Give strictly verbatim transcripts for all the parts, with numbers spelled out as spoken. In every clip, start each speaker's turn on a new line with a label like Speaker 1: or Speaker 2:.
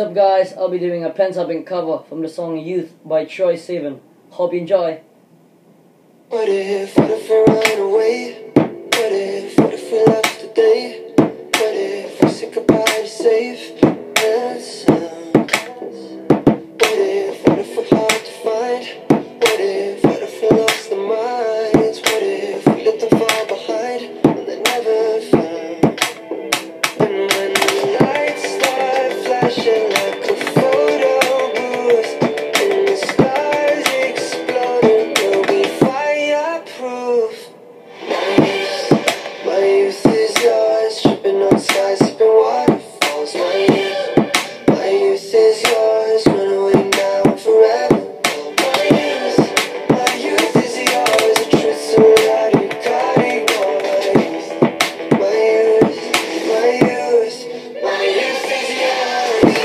Speaker 1: up, guys? I'll be doing a Pentapping cover from the song Youth by Troye Sivan. Hope you enjoy.
Speaker 2: What if, what if we run away? What if, what if we left today? What if we said goodbye to safe and sound? What if, what if we're hard to find? What if, what if we lost our minds? What if we let them fall behind and they're never found? And when the lights start flashing like a photo booth and the stars exploding, we'll be fireproof. My youth, my youth is yours, tripping on skies, sipping waterfalls. My youth, my youth is yours, run away now and forever. My youth, my youth is yours, the truth so loud you gotta ignore. My youth, my youth, my youth, my youth is yours.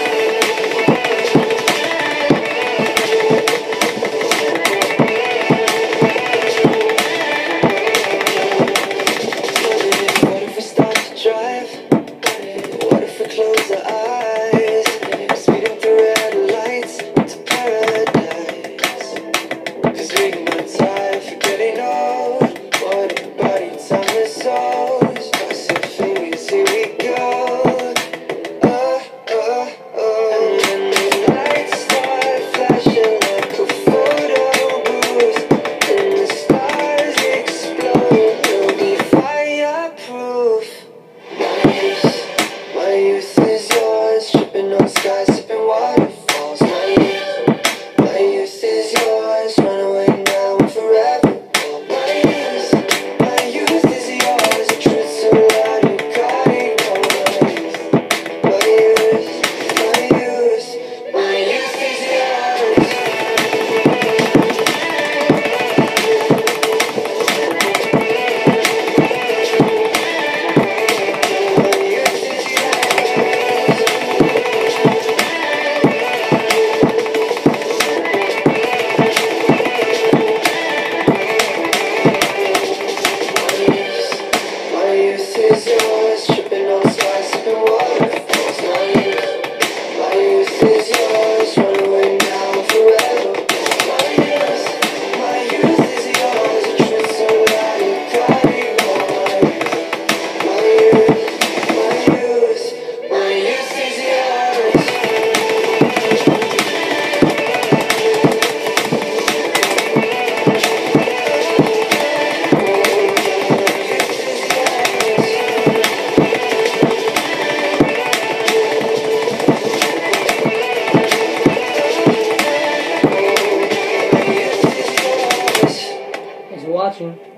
Speaker 2: What if we start to drive? What if we close our eyes? Speeding through red lights to paradise. Cause we got time for getting old. What a body, time souls. Cross your fingers, here we go. Oh, oh, oh. And when the lights start flashing like a photo booth and the stars explode, we'll be fireproof. My youth, my youth is yours, tripping on skies, sipping waterfalls. My youth, my youth is yours, run away now and forever. My youth, my youth is yours, the truth so loud you gotta ignore. My youth, my youth, my youth is yours. My youth is My youth is yours, tripping on skies, sipping waterfalls. My youth, my youth is yours, run away now and forever. My youth, my youth is yours, the truth so loud you gotta ignore. My youth, my youth, my youth is yours.
Speaker 1: Thanks for watching.